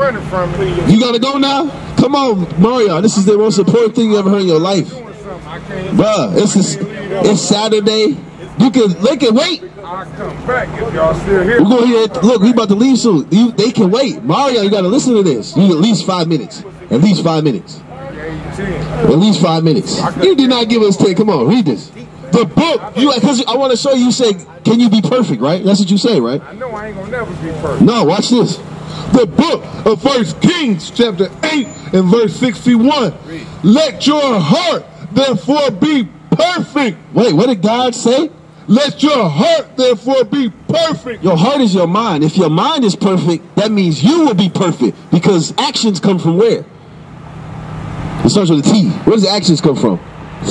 running from me. You gotta go now? Come on, Mario. This is the most important thing you ever heard in your life. Bruh, it's Saturday. They can wait. I'll come back if y'all still here. We're going here. Look, we about to leave soon. They can wait. Mario, you got to listen to this. You need at least 5 minutes. At least 5 minutes. At least 5 minutes. You did not give us 10. Come on, read this. The book. Because I want to show you. You say, can you be perfect, right? That's what you say, right? I know I ain't going to never be perfect. No, watch this. The book of 1 Kings chapter 8 and verse 61. Let your heart therefore be perfect. Wait, what did God say? Let your heart therefore be perfect. Your heart is your mind. If your mind is perfect, that means you will be perfect. Because actions come from where? It starts with a T. Where does the actions come from?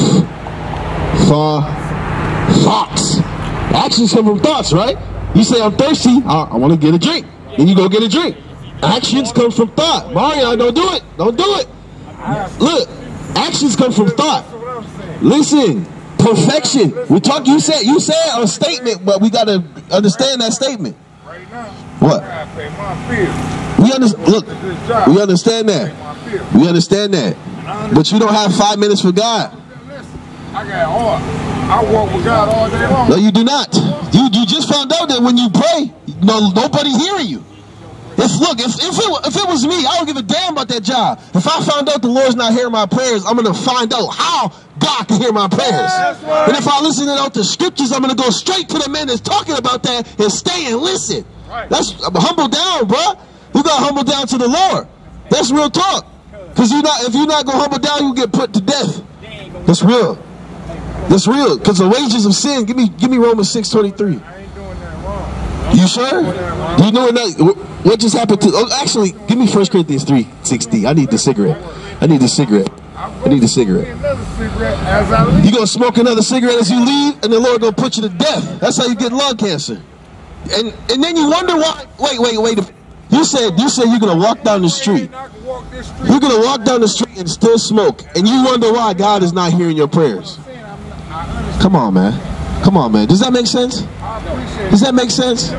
Thoughts. Actions come from thoughts, right? You say, I'm thirsty. I want to get a drink. Then you go get a drink. Actions come from thought. Mario, don't do it. Don't do it. Look, actions come from thought. Listen. Perfection. We talk. You said a statement, but we gotta understand that statement. Right now, what? I pay my bills. We understand. Look, we understand that. We understand that. But you don't have 5 minutes for God. Listen, I got heart. I walk with God all day long. No, you do not. You just found out that when you pray, nobody hearing you. If it was me, I don't give a damn about that job. If I found out the Lord's not hearing my prayers, I'm gonna find out how God can hear my prayers. And if I listen to the scriptures, I'm gonna go straight to the man that's talking about that and stay and listen. That's humble down, bro. You gotta humble down to the Lord. That's real talk. Cause if you're not gonna humble down, you get put to death. That's real. That's real. Cause the wages of sin. Give me Romans 6:23. You sure? You know what just happened to? Oh, actually, give me 1 Corinthians 3:16. I need the cigarette. I need the cigarette. I need the cigarette. You gonna smoke another cigarette as you leave, and the Lord gonna put you to death. That's how you get lung cancer. And then you wonder why. Wait. You said you're gonna walk down the street. You're gonna walk down the street and still smoke, and you wonder why God is not hearing your prayers. Come on, man. Come on, man. Does that make sense? Does that make sense?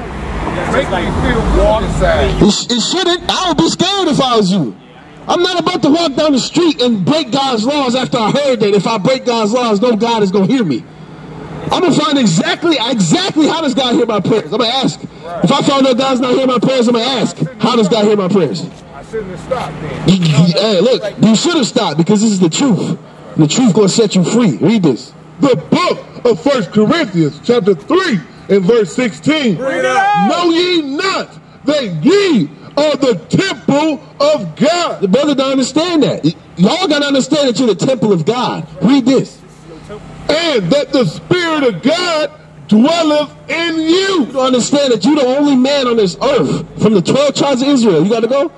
It shouldn't. I would be scared if I was you. I'm not about to walk down the street and break God's laws after I heard that if I break God's laws, no God is going to hear me. I'm going to find exactly how does God hear my prayers. I'm going to ask. If I found out God's not hearing my prayers, I'm going to ask, how does God hear my prayers? I shouldn't have stopped then. Hey, look, you should have stopped because this is the truth. The truth going to set you free. Read this. The book of 1 Corinthians chapter 3 and verse 16. Know ye not that ye are the temple of God? The brother don't understand that. Y'all got to understand that you're the temple of God. Read this. And that the Spirit of God dwelleth in you. You don't understand that you're the only man on this earth from the 12 tribes of Israel. You got to go?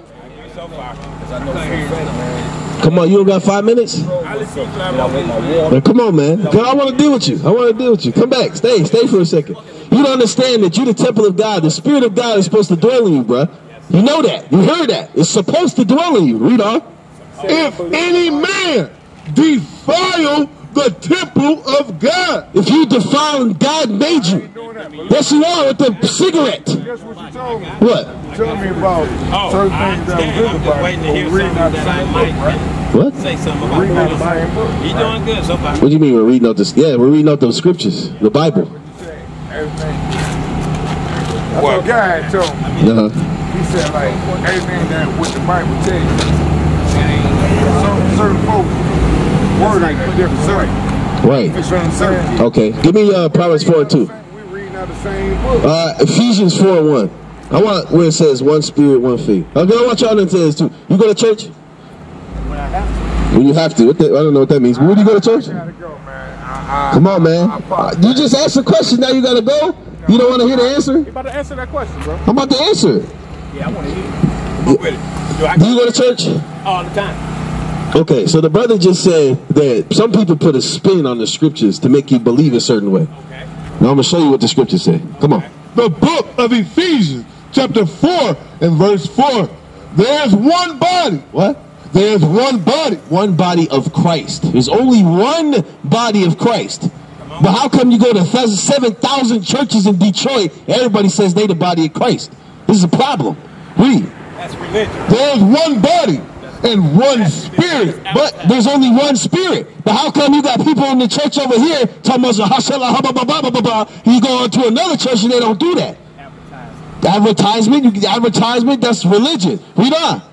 Come on, you don't got 5 minutes? Man, come on, man. I want to deal with you. I want to deal with you. Come back. Stay for a second. You don't understand that you're the temple of God. The Spirit of God is supposed to dwell in you, bro. You know that. You heard that. It's supposed to dwell in you. Read on. If any man defile the temple of God. If you defile, God made you. Yes, you are with the cigarette. Guess what you told me? What? Tell me about certain things that was in the Bible. Reading out the same book, right? What? Say something about Reading out the same book. You doing good so far. What do you mean we're reading out this? Yeah, we're reading out the scriptures, the Bible. Everything. That's what God told me. He said, like, everything that what the Bible tells you. Certain folks word ain't different. Right. Okay. Give me Proverbs 4:2. We reading out the same book. Ephesians 4:1. I want where it says one spirit, one faith. Okay, I want y'all to say this too. You go to church? When I have to. When you have to. I don't know what that means. When do you go to church? I gotta go, man. Come on, man. You just asked a question. Now you gotta go. You don't want to hear the answer? You about to answer that question, bro? I'm about to answer. Yeah, I want to hear it. I'm with it. Do you go to church? All the time. Okay, so the brother just said that some people put a spin on the scriptures to make you believe a certain way. Okay. Now I'm going to show you what the scriptures say. Come on. The book of Ephesians, chapter 4 and verse 4. There's one body. What? There's one body. One body of Christ. There's only one body of Christ. But how come you go to 7,000 churches in Detroit, everybody says they the body of Christ? This is a problem. Read. That's religion. There's one body and one spirit. But there's only one spirit. But how come you got people in the church over here talking about you go on to another church and they don't do that? Advertisement, that's religion. Read on.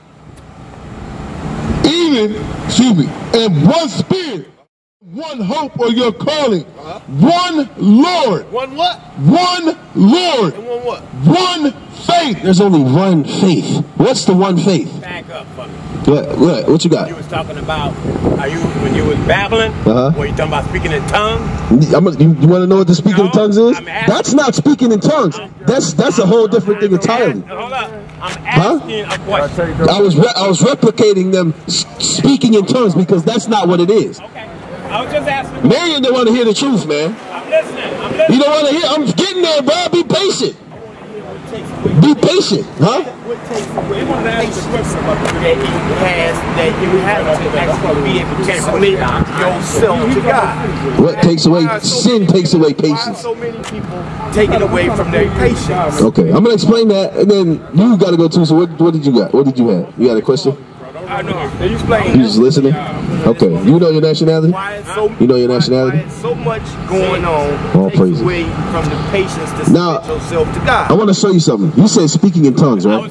Even, and one spirit, one hope of your calling, one Lord. One what? One Lord. And one what? One faith. There's only one faith. What's the one faith? Back up for me. What you got? You was talking about, when you was babbling, were you talking about speaking in tongues? You want to know what the speaking in tongues is? That's not speaking in tongues. That's a whole different thing entirely. Hold up. I'm asking a question. I was replicating them speaking in tongues because that's not what it is. Okay. I was just asking. Marion don't want to hear the truth, man. I'm listening. You don't want to hear? I'm getting there, bro. Be patient. Be patient, huh? What takes away the patience that you have to actually be able to submit yourself to God? What takes away? Sin takes away Why are patience. so many people taken away from their patience? Okay, I'm gonna explain that, and then you got to go too. So what did you got? What did you have? You got a question? I know. You explain. You just listening? Okay. You know your nationality? You know your nationality? So much going on. All praises. Away from the patience to Now, submit yourself to God. I want to show you something. You said speaking in tongues, right?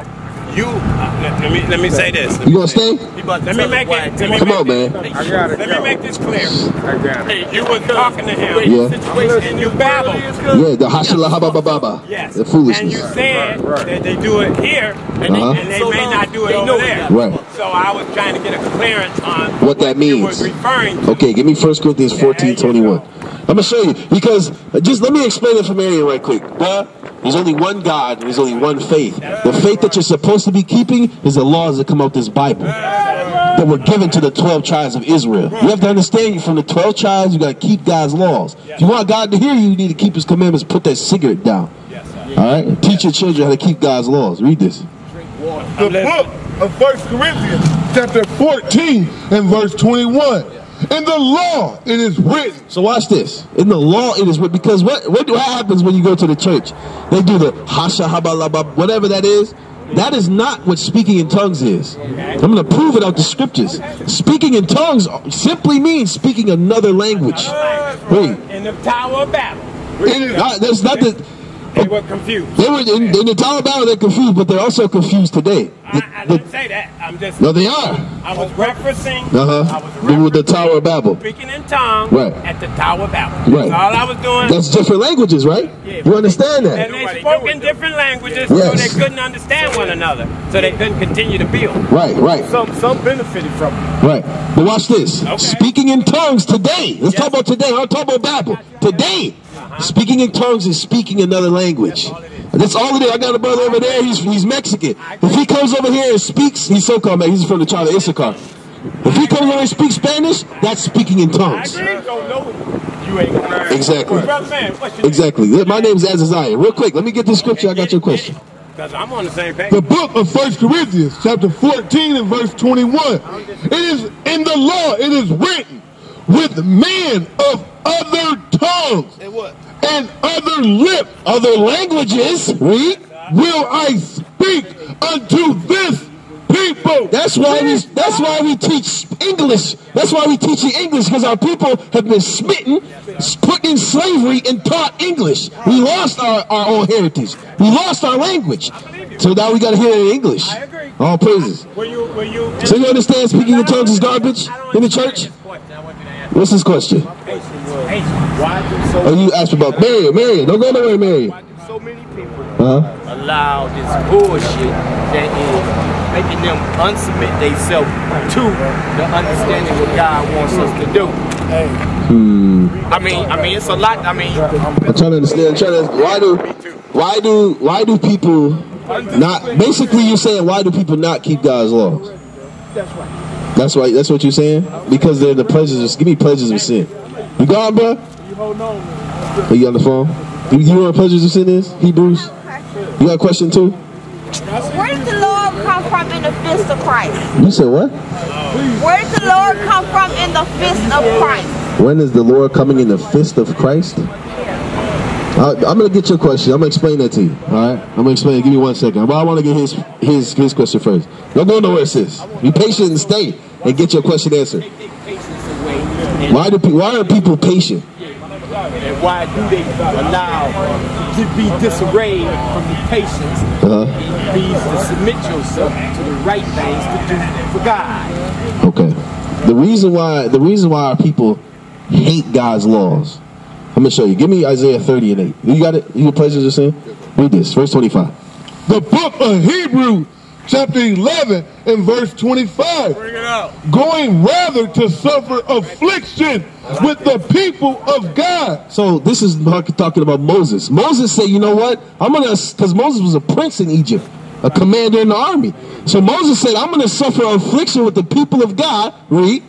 Let me say this. You gonna stay? Let me make it. Come on, man. Let me make this clear. I got it. You were talking to him. Yeah. And you babbled. Yeah, the hashala habababa. Yes. The foolishness. And you said that they do it here, and they may not do it over there. Right. So I was trying to get a clearance on What that you means. was referring to. Okay, give me 1 Corinthians 14:21. I'm gonna show you because just let me explain it for Marion right quick. There's only one God and there's only one faith. The faith that you're supposed to be keeping is the laws that come out this Bible that were given to the 12 tribes of Israel. You have to understand, you're from the 12 tribes, you got to keep God's laws. If you want God to hear you, you need to keep his commandments. Put that cigarette down. All right? Teach your children how to keep God's laws. Read this. The book of 1 Corinthians chapter 14 and verse 21. In the law it is written. So watch this. In the law it is written. Because what happens when you go to the church? They do the hasha habalabab, whatever that is. That is not what speaking in tongues is. I'm going to prove it out the scriptures. Speaking in tongues simply means speaking another language. Wait. In the Tower of Babel. That's not the... They were confused. They were in the Tower of Babel. They're confused, but they're also confused today. I didn't say that. I'm just. No, they are. I was referencing. The Tower of Babel. Speaking in tongues. Right. At the Tower of Babel. Right. That's all I was doing. That's different languages, right? Yeah, You understand that? And they spoke in different languages, Yes. so they couldn't understand one another, so they couldn't continue to build. Right. Some benefited from it. Right. But watch this. Okay. Speaking in tongues today. Let's talk about today. I'm talking about Babel. Today. Speaking in tongues is speaking another language. That's all it is. I got a brother over there. He's Mexican. If he comes over here and speaks, he's so-called Mexican. He's from the tribe of Issachar. If he comes over and speaks Spanish, that's speaking in tongues. Exactly. Exactly. My name is Azaziah. Real quick, let me get this scripture. I got your question. Because I'm on the same page. The book of 1 Corinthians chapter 14 and verse 21. It is in the law, it is written, with men of other tongues and other lips, other languages, read, will I speak unto this people. That's why we teach English. That's why we teach English, because our people have been smitten, put in slavery, and taught English. We lost our own heritage. We lost our language. So now we got to hear it in English. I agree. All praises. So you understand speaking in tongues is garbage in the church? What's his question? Oh, you asked about Marion. Don't go nowhere, Marion. Why do so many people allow this bullshit that is making them unsubmit themselves to the understanding what God wants us to do? I mean, it's a lot. I mean, I'm trying to understand. Why do people not? Basically, you're saying why do people not keep God's laws? that's right. That's right. That's what you're saying? Because they're the pleasures of, give me pleasures of sin. You gone, bro? You hold on. Are you on the phone? You know what pleasures of sin is? Hebrews? You got a question too? Where does the Lord come from in the fist of Christ? You said what? Where does the Lord come from in the fist of Christ? When is the Lord coming in the fist of Christ? I'm going to get your question. I'm going to explain that to you. All right? I'm going to explain it. Give me 1 second. But I want to get his question first. Don't go nowhere, sis. Be patient and stay and get your question answered. Why are people patient? And why do they allow to be disarrayed from the patience? It means to submit yourself to the right things to do for God. Okay. The reason why our people hate God's laws. I'm gonna show you. Give me Isaiah 30 and 8. You got it? You pleasure just saying? Read this, verse 25. The book of Hebrews, chapter 11 and verse 25. Bring it out. Going rather to suffer affliction with the people of God. So this is talking about Moses. Moses said, you know what? Because Moses was a prince in Egypt, a commander in the army. So Moses said, I'm going to suffer affliction with the people of God. Read.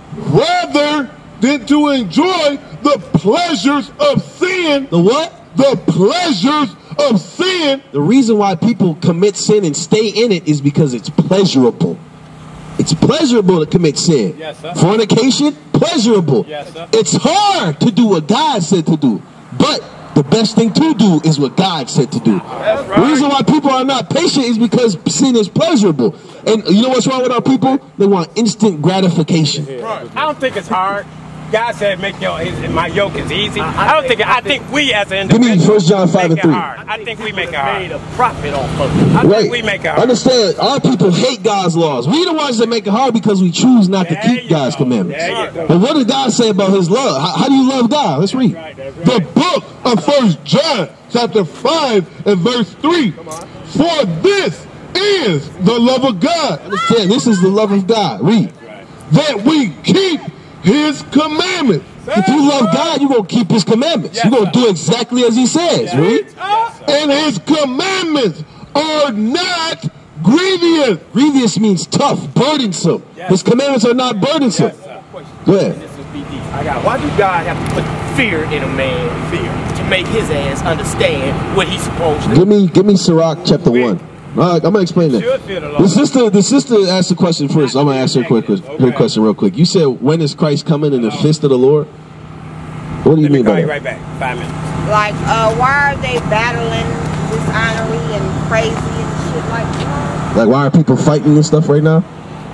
Rather than to enjoy the pleasures of sin. The what? The pleasures of sin. The reason why people commit sin and stay in it is because it's pleasurable. It's pleasurable to commit sin. Yes, sir. Fornication, pleasurable. Yes, sir. It's hard to do what God said to do. But the best thing to do is what God said to do. That's right. The reason why people are not patient is because sin is pleasurable. And you know what's wrong with our people? They want instant gratification. I don't think it's hard. God said, "Make my yoke is easy." I think we as an Give me individual 1 John 5 and 3. I think we make it hard. Made a profit off of it. I think we make it hard. Understand, our people hate God's laws. We the ones that make it hard because we choose not to keep God's commandments. But what did God say about his love? How do you love God? Let's read. The book of 1 John, chapter 5 and verse 3. For this is the love of God. Understand, this is the love of God. Read. That we keep his commandments. If you love God, you're going to keep his commandments. You're going to do exactly as he says. Read. And his commandments are not grievous. Grievous means tough, burdensome. His commandments are not burdensome. Go ahead. This is BD. Why do God have to put fear in a man? Fear to make his ass understand what he's supposed to do. Give me Sirach chapter 1. All right, I'm going to explain that. The sister asked the question first. I'm going to ask her her question real quick. You said, when is Christ coming in the fist of the Lord? What do you mean by that? Right back. 5 minutes. Like, why are they battling dishonorably and crazy and shit like that? Like, why are people fighting and stuff right now?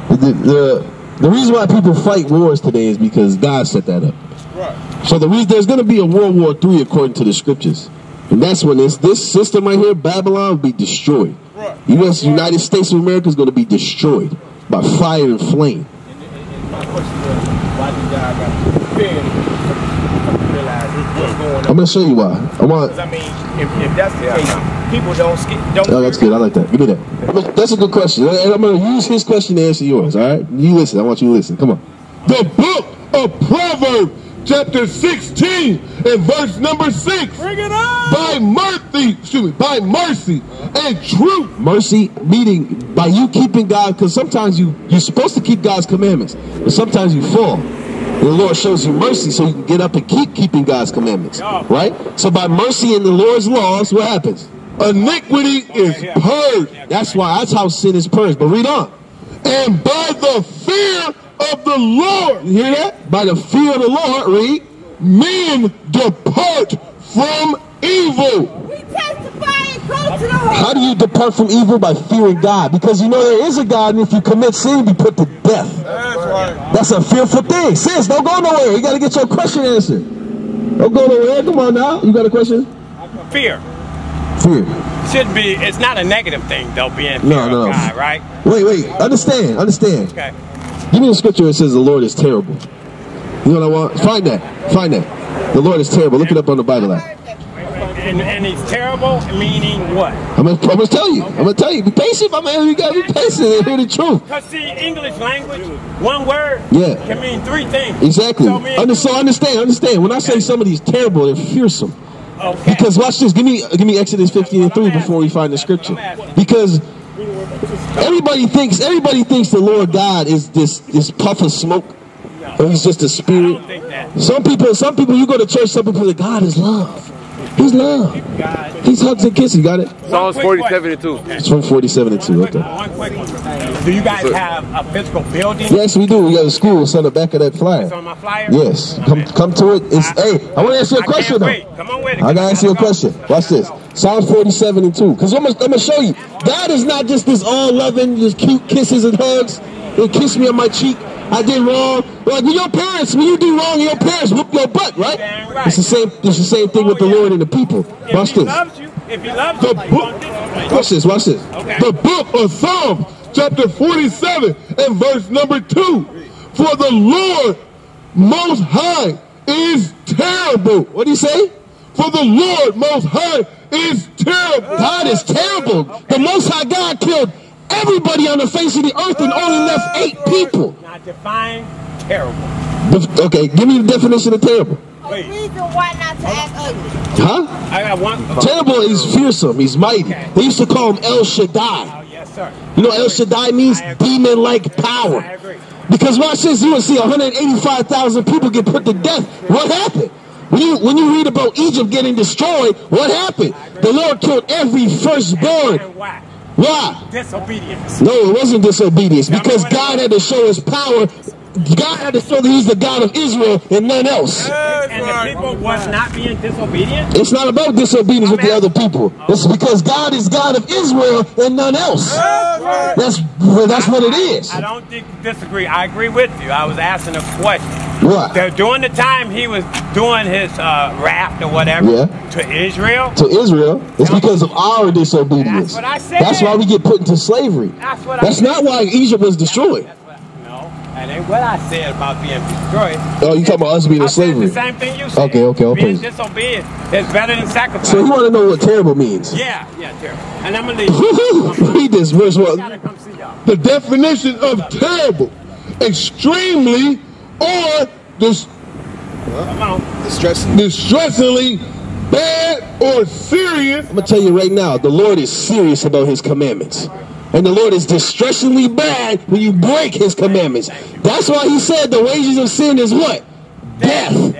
The reason why people fight wars today is because God set that up. Right. So there's going to be a World War III according to the scriptures. And that's when this system right here, Babylon, will be destroyed. Right. United States of America is going to be destroyed by fire and flame. And my question is, why do God got to fear to realize what's going on? I'm going to show you why. Because I mean, if that's the case, people don't. Oh, that's good. I like that. Give me that. That's a good question. And I'm going to use his question to answer yours. All right? You listen. I want you to listen. Come on. The book of Proverbs, chapter 16 and verse number 6. Bring it on. By mercy and truth. Mercy meaning by you keeping God, because sometimes you're supposed to keep God's commandments, but sometimes you fall. And the Lord shows you mercy so you can get up and keep keeping God's commandments. Right? So by mercy in the Lord's laws, what happens? Iniquity is purged. That's how sin is purged. But read on. And by the fear of the Lord. You hear that? By the fear of the Lord, read. Men depart from evil. We testify and go to the Lord. How do you depart from evil? By fearing God. Because you know there is a God, and if you commit sin, you be put to death. That's right. That's a fearful thing. Sis, don't go nowhere. You got to get your question answered. Don't go nowhere. Come on now. You got a question? Fear. Fear. It's not a negative thing, though, being fear of God, right? Wait. Understand. Okay. Give me the scripture that says the Lord is terrible. You know what I want? Find that. The Lord is terrible. Look it up on the Bible app. And he's terrible, meaning what? I'm gonna tell you. Be patient, my man. You gotta be patient and hear the truth. Because see, English language, one word can mean 3 things. Exactly. So understand. When I say somebody's terrible, they're fearsome. Okay. Because watch this. Give me Exodus 15:3 before we find the scripture. Because everybody thinks the Lord God is this puff of smoke. Or he's just a spirit. I don't think that. Some people you go to church, some people say God is love. He's love. He's hugs and kisses. You got it? Psalms 47:2. It's from 47:2. Okay. One quick one. Do you guys have a physical building? Yes, we do. We got a school. It's on the back of that flyer. It's on my flyer? Yes. Come to it. Hey, I want to ask you a question, though. Come on with it. I got to ask you a question. Watch this. Psalms 47:2. Because I'm going to show you. God is not just this all-loving, just cute kisses and hugs. He'll kiss me on my cheek. I did wrong. Like when your parents, when you do wrong, your parents whoop your butt, right? It's the same. It's the same thing with the Lord and the people. Watch this. If he loves you, Watch this. Watch this. Okay. The book of Psalms, chapter 47 and verse number 2. For the Lord Most High is terrible. What do you say? For the Lord Most High is terrible. God is terrible. The Most High God killed everybody on the face of the earth and only left 8 people. Now define terrible. Okay, give me the definition of terrible. A reason why not to act ugly. Huh? I got one. Terrible is fearsome. He's mighty. They used to call him El Shaddai. Oh, yes, sir. You know what El Shaddai means? Demon-like power. I agree. Because watch this, you will see 185,000 people get put to death. What happened? When you read about Egypt getting destroyed, what happened? The Lord killed every firstborn. And why? Why? Disobedience. No, it wasn't disobedience. Because God had to show his power. God had to show that he's the God of Israel and none else. And the people was not being disobedient? It's not about disobedience with the other people. It's because God is God of Israel and none else. That's what it is. I don't disagree. I agree with you. I was asking a question. Right. During the time he was doing his raft or whatever to Israel. To Israel, it's because of our disobedience. That's what I said. That's why we get put into slavery. That's not why Egypt was destroyed. No, that ain't what I said about being destroyed. Oh, you talking about us being in slavery? The same thing you said. Okay, I'll being praise. disobedient is better than sacrifice. So you want to know what terrible means? Yeah, terrible. And I'm gonna leave you. Read this verse 1. The definition of terrible, extremely or distressingly bad or serious. I'm going to tell you right now, the Lord is serious about his commandments. And the Lord is distressingly bad when you break his commandments. That's why he said the wages of sin is what? Death.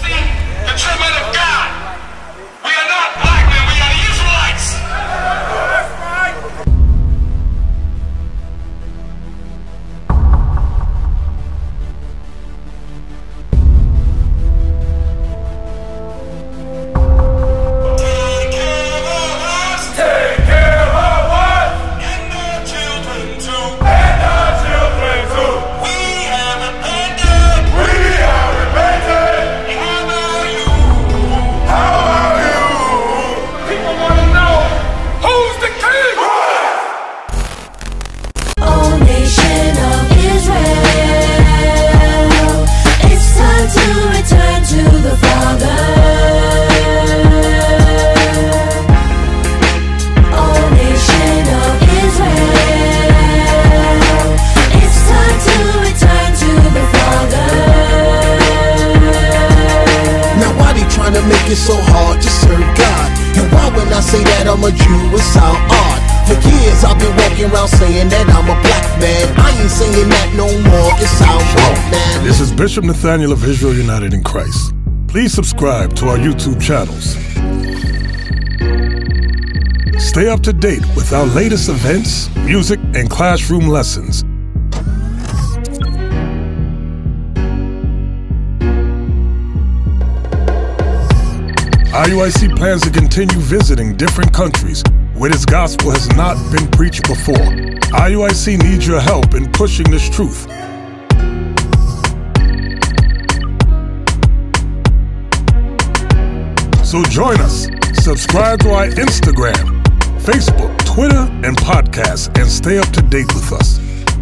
It's so hard to serve God. And why when I say that I'm a Jew, it sound odd. For years I've been walking around saying that I'm a black man. I ain't saying that no more, it sounds wrong, man. This is Bishop Nathaniel of Israel United in Christ. Please subscribe to our YouTube channels. Stay up to date with our latest events, music, and classroom lessons. IUIC plans to continue visiting different countries where this gospel has not been preached before. IUIC needs your help in pushing this truth. So join us. Subscribe to our Instagram, Facebook, Twitter, and podcast, and stay up to date with us.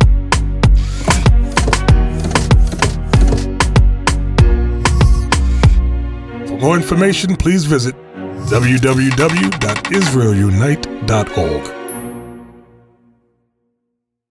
For more information, please visit www.israelunite.org.